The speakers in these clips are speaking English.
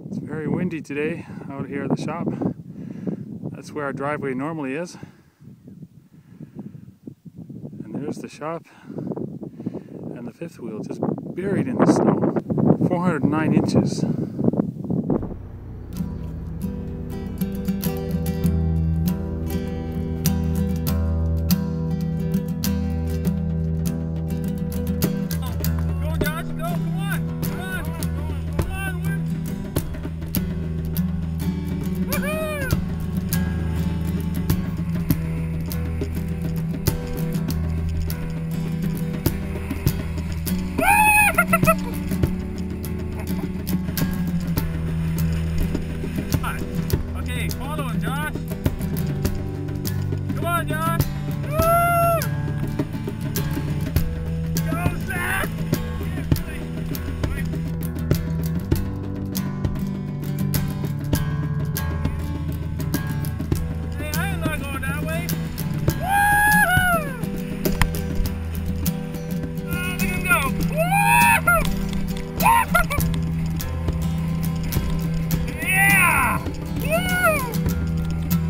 It's very windy today out here at the shop. That's where our driveway normally is. And there's the shop and the fifth wheel just buried in the snow. 409 inches. Okay, follow him, Josh. Come on, Josh. Woo! Go, Zach! Hey, I am not going that way. Woo! Oh, look at him go. Woo! Yeah! Woo!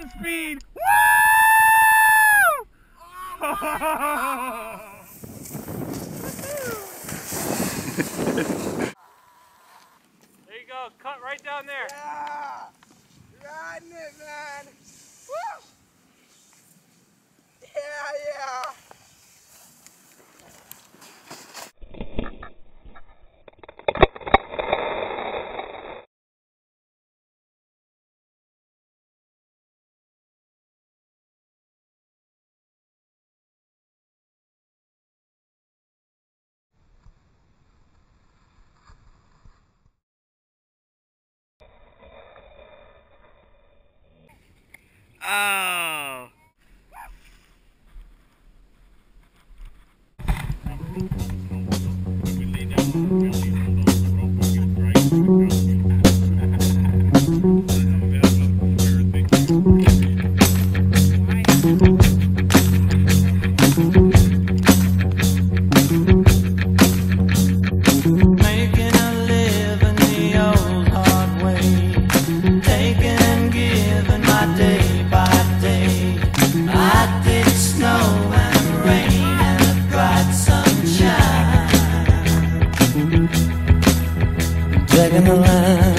1 speed. Woo! There you go, cut right down there. Yeah! Riding it, man! Woo! Yeah! Oh. Making a living the old hard way, taking and giving my day by day. I did snow and rain and bright sunshine, dragging the line.